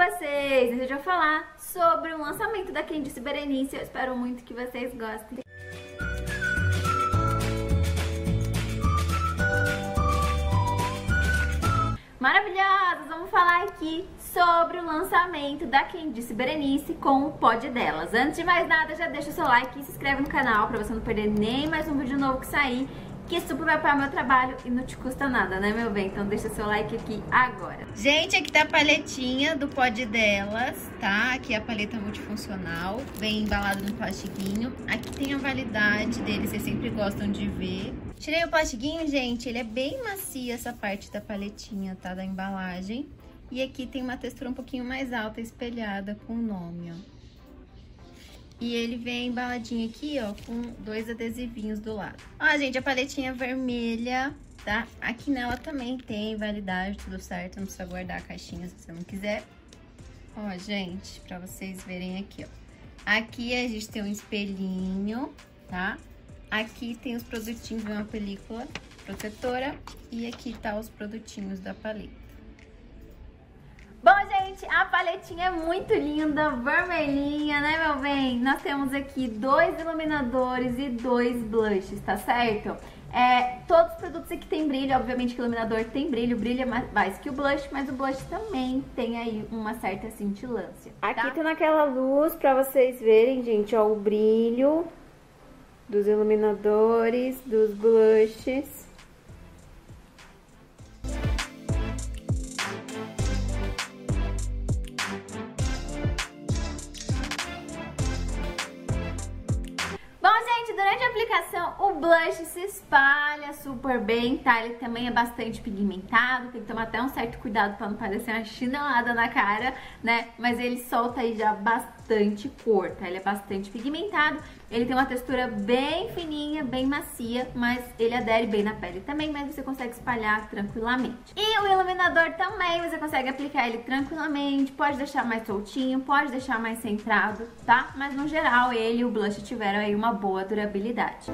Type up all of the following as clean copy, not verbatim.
vocês! Hoje eu vou falar sobre o lançamento da Quem Disse Berenice. Eu espero muito que vocês gostem. Maravilhosas! Vamos falar aqui sobre o lançamento da Quem Disse Berenice com o pod delas. Antes de mais nada, já deixa o seu like e se inscreve no canal pra você não perder nem mais um vídeo novo que sair, que super vai para o meu trabalho e não te custa nada, né, meu bem? Então deixa seu like aqui agora. Gente, aqui tá a paletinha do pod delas, tá? Aqui é a paleta multifuncional, bem embalada no plastiquinho. Aqui tem a validade dele, vocês sempre gostam de ver. Tirei o plastiquinho, gente, ele é bem macio essa parte da paletinha, tá? Da embalagem. E aqui tem uma textura um pouquinho mais alta, espelhada com o nome, ó. E ele vem embaladinho aqui, ó, com 2 adesivinhos do lado. Ó, gente, a paletinha vermelha, tá? Aqui nela também tem validade, tudo certo. Não precisa guardar a caixinha se você não quiser. Ó, gente, pra vocês verem aqui, ó. Aqui a gente tem um espelhinho, tá? Aqui tem os produtinhos, vem uma película protetora. E aqui tá os produtinhos da paleta. Bom, gente, a paletinha é muito linda, vermelhinha, né, meu bem? Nós temos aqui 2 iluminadores e 2 blushes, tá certo? Todos os produtos aqui tem brilho, obviamente que o iluminador tem brilho, brilha mais que o blush, mas o blush também tem aí uma certa cintilância, tá? Aqui tá naquela luz pra vocês verem, gente, ó, o brilho dos iluminadores, dos blushes. Durante a aplicação, o blush se espalha super bem, tá? Ele também é bastante pigmentado, tem que tomar até um certo cuidado pra não parecer uma chinelada na cara, né? Mas ele solta aí já bastante cor, tá? Ele é bastante pigmentado, ele tem uma textura bem fininha, bem macia, mas ele adere bem na pele também, mas você consegue espalhar tranquilamente. E o iluminador também, você consegue aplicar ele tranquilamente, pode deixar mais soltinho, pode deixar mais centrado, tá? Mas no geral, ele e o blush tiveram aí uma boa durabilidade.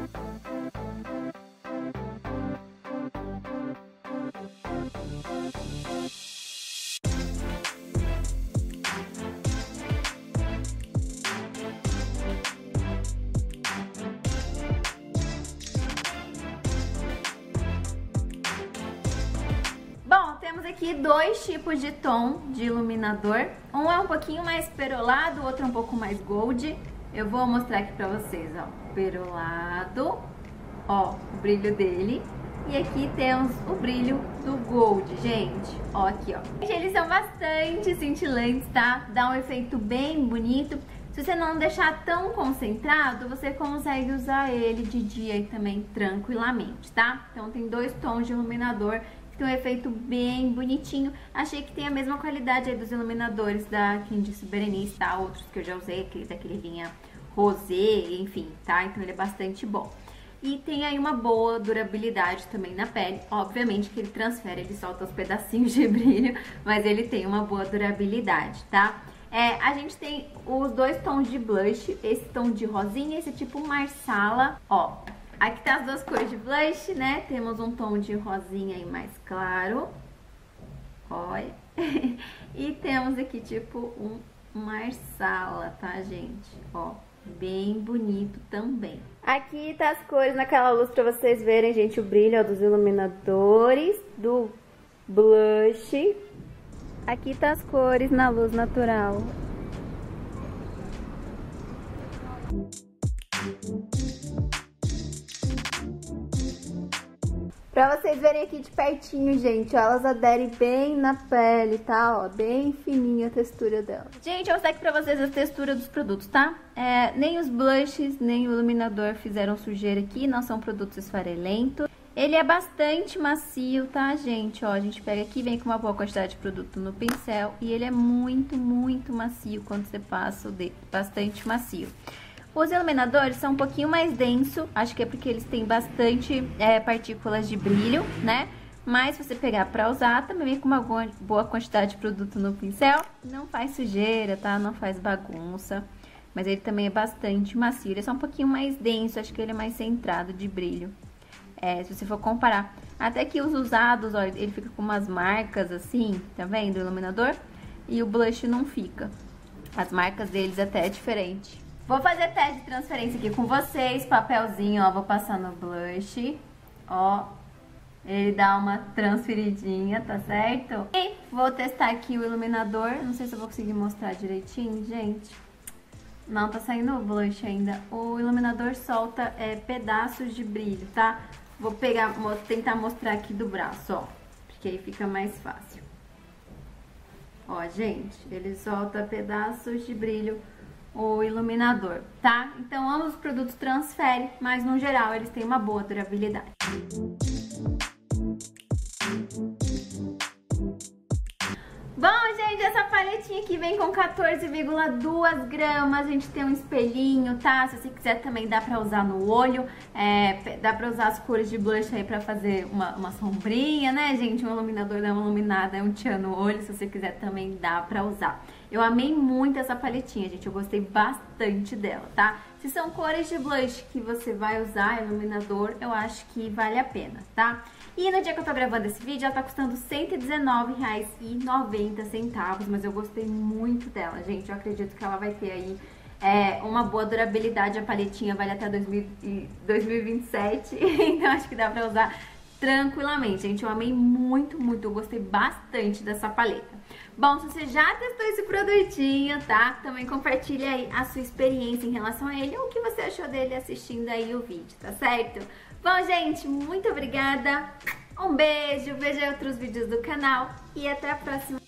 Bom, temos aqui 2 tipos de tom de iluminador. Um é um pouquinho mais perolado, o outro é um pouco mais gold. Eu vou mostrar aqui pra vocês, ó, perolado, ó, o brilho dele. E aqui temos o brilho do gold, gente, ó, aqui, ó. Eles são bastante cintilantes, tá? Dá um efeito bem bonito. Se você não deixar tão concentrado, você consegue usar ele de dia aí também tranquilamente, tá? Então tem 2 tons de iluminador. Tem um efeito bem bonitinho. Achei que tem a mesma qualidade aí dos iluminadores da Quem Disse Berenice, tá? Outros que eu já usei, aquele daquele linha rosé, enfim, tá? Então ele é bastante bom. E tem aí uma boa durabilidade também na pele. Obviamente que ele transfere, ele solta os pedacinhos de brilho, mas ele tem uma boa durabilidade, tá? A gente tem os 2 tons de blush, esse tom de rosinha e esse tipo marsala, ó. Aqui tá as 2 cores de blush, né? Temos um tom de rosinha aí mais claro. Olha. E temos aqui tipo um marsala, tá, gente? Ó, bem bonito também. Aqui tá as cores naquela luz pra vocês verem, gente, o brilho, ó, dos iluminadores, do blush. Aqui tá as cores na luz natural. Pra vocês verem aqui de pertinho, gente, ó, elas aderem bem na pele, tá? Ó, bem fininha a textura dela. Gente, eu vou mostrar aqui pra vocês a textura dos produtos, tá? Nem os blushes, nem o iluminador fizeram sujeira aqui, não são produtos esfarelentos. Ele é bastante macio, tá, gente? Ó, a gente pega aqui, vem com uma boa quantidade de produto no pincel e ele é muito, muito macio quando você passa o dedo, bastante macio. Os iluminadores são um pouquinho mais denso, acho que é porque eles têm bastante partículas de brilho, né? Mas se você pegar pra usar, também vem com uma boa quantidade de produto no pincel. Não faz sujeira, tá? Não faz bagunça. Mas ele também é bastante macio. Ele é só um pouquinho mais denso, acho que ele é mais centrado de brilho. Se você for comparar. Até que os usados, olha, ele fica com umas marcas assim, tá vendo? O iluminador. e o blush não fica. As marcas deles até é diferente. Vou fazer teste de transferência aqui com vocês. Papelzinho, ó, vou passar no blush. Ó, ele dá uma transferidinha, tá certo? E vou testar aqui o iluminador. Não sei se eu vou conseguir mostrar direitinho, gente. Não tá saindo o blush ainda. O iluminador solta pedaços de brilho, tá? Vou tentar mostrar aqui do braço, ó. Porque aí fica mais fácil. Ó, gente, ele solta pedaços de brilho, o iluminador, tá? Então, ambos os produtos transferem, mas no geral eles têm uma boa durabilidade. Bom, gente, essa paletinha aqui vem com 14,2 gramas, a gente tem um espelhinho, tá? Se você quiser também dá pra usar no olho, dá pra usar as cores de blush aí pra fazer uma sombrinha, né, gente? Um iluminador dá uma iluminada, um tchan no olho, se você quiser também dá pra usar. Eu amei muito essa paletinha, gente, eu gostei bastante dela, tá? Se são cores de blush que você vai usar, iluminador, eu acho que vale a pena, tá? E no dia que eu tô gravando esse vídeo, ela tá custando R$ 119,90, mas eu gostei muito dela, gente. Eu acredito que ela vai ter aí uma boa durabilidade. A paletinha vale até 2027, então acho que dá pra usar tranquilamente, gente. Eu amei muito, muito, eu gostei bastante dessa paleta. Bom, se você já testou esse produtinho, tá? Também compartilha aí a sua experiência em relação a ele, ou o que você achou dele assistindo aí o vídeo, tá certo? Bom, gente, muito obrigada, um beijo, veja outros vídeos do canal e até a próxima.